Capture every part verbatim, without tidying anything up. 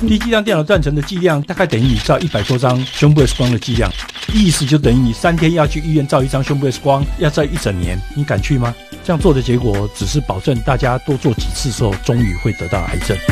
低剂量电脑断层的剂量大概等于你照一百多张胸部 X 光的剂量，意思就等于你三天要去医院照一张胸部 X 光，要照一整年，你敢去吗？这样做的结果只是保证大家多做几次之后，终于会得到癌症。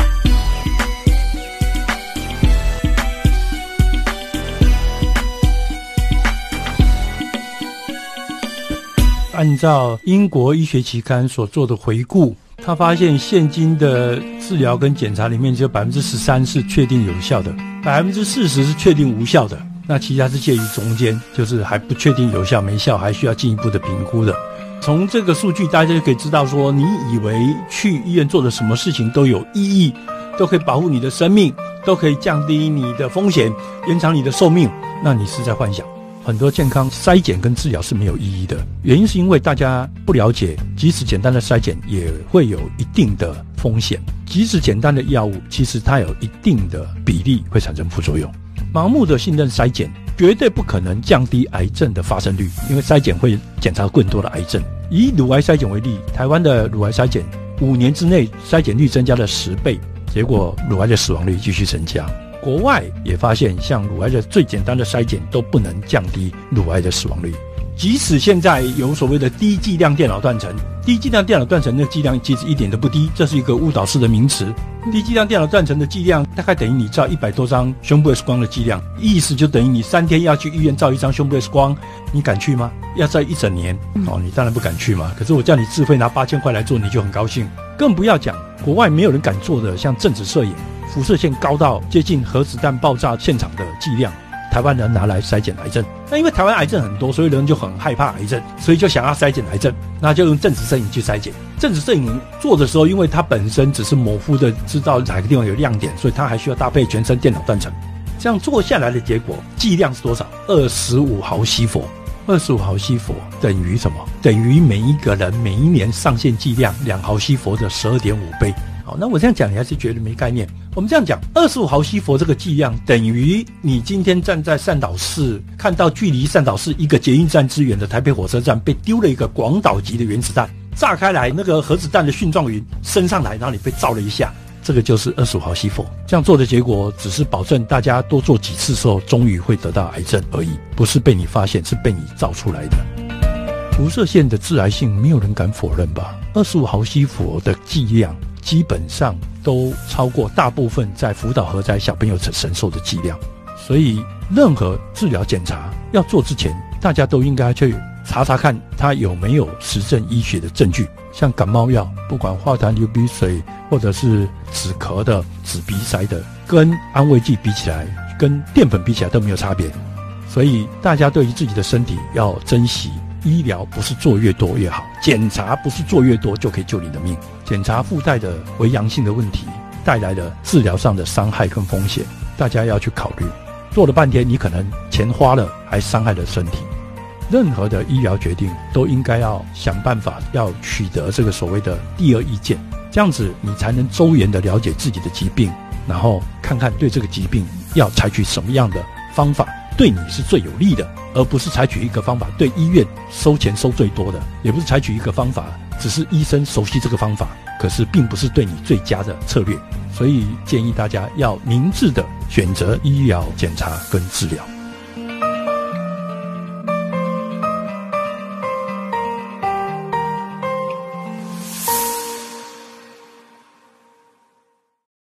按照英国医学期刊所做的回顾，他发现现今的治疗跟检查里面只有 百分之十三 是确定有效的， 百分之四十 是确定无效的，那其他是介于中间，就是还不确定有效没效，还需要进一步的评估的。从这个数据大家就可以知道说，你以为去医院做的什么事情都有意义，都可以保护你的生命，都可以降低你的风险，延长你的寿命，那你是在幻想。很多健康筛检跟治疗是没有意义的，原因是因为大家不了解，即使简单的筛检也会有一定的风险，即使简单的药物，其实它有一定的比例会产生副作用。盲目的信任筛检绝对不可能降低癌症的发生率，因为筛检会检查更多的癌症。以乳癌筛检为例，台湾的乳癌筛检五年之内筛检率增加了十倍，结果乳癌的死亡率继续增加。国外也发现，像乳癌的最简单的筛检都不能降低乳癌的死亡率。即使现在有所谓的低剂量电脑断层，低剂量电脑断层的剂量其实一点都不低，这是一个误导式的名词。低剂量电脑断层的剂量大概等于你照一百多张胸部 X 光的剂量，意思就等于你三天要去医院照一张胸部 X 光，你敢去吗？要照一整年，哦，你当然不敢去嘛。可是我叫你自费拿八千块来做，你就很高兴。更不要讲国外没有人敢做的，像正子摄影，辐射线高到接近核子弹爆炸现场的剂量，台湾人拿来筛检癌症。那因为台湾癌症很多，所以人就很害怕癌症，所以就想要筛检癌症，那就用正子摄影去筛检。正子摄影做的时候，因为它本身只是模糊的知道哪个地方有亮点，所以它还需要搭配全身电脑断层。这样做下来的结果，剂量是多少？二十五毫西弗。二十五毫西弗等于什么？等于每一个人每一年上限剂量两毫西弗的 十二点五 倍。好，那我这样讲你还是觉得没概念。我们这样讲，二十五毫西弗这个剂量等于你今天站在善导市，看到距离善导市一个捷运站之远的台北火车站被丢了一个广岛级的原子弹，炸开来，那个核子弹的蕈状云升上来，然后你被照了一下，这个就是二十五毫西弗。这样做的结果只是保证大家多做几次之后，终于会得到癌症而已，不是被你发现，是被你照出来的。辐射线的致癌性没有人敢否认吧？二十五毫西弗的剂量基本上都超过大部分在福岛核灾小朋友承受的剂量，所以任何治疗检查要做之前，大家都应该去查查看它有没有实证医学的证据。像感冒药，不管化痰流鼻水或者是止咳的、止鼻塞的，跟安慰剂比起来，跟淀粉比起来都没有差别。所以大家对于自己的身体要珍惜，医疗不是做越多越好，检查不是做越多就可以救你的命。检查附带的为阳性的问题带来的治疗上的伤害跟风险，大家要去考虑。做了半天，你可能钱花了，还伤害了身体。任何的医疗决定都应该要想办法要取得这个所谓的第二意见，这样子你才能周延的了解自己的疾病，然后看看对这个疾病要采取什么样的方法对你是最有利的，而不是采取一个方法对医院收钱收最多的，也不是采取一个方法只是医生熟悉这个方法，可是并不是对你最佳的策略。所以建议大家要明智的选择医疗检查跟治疗。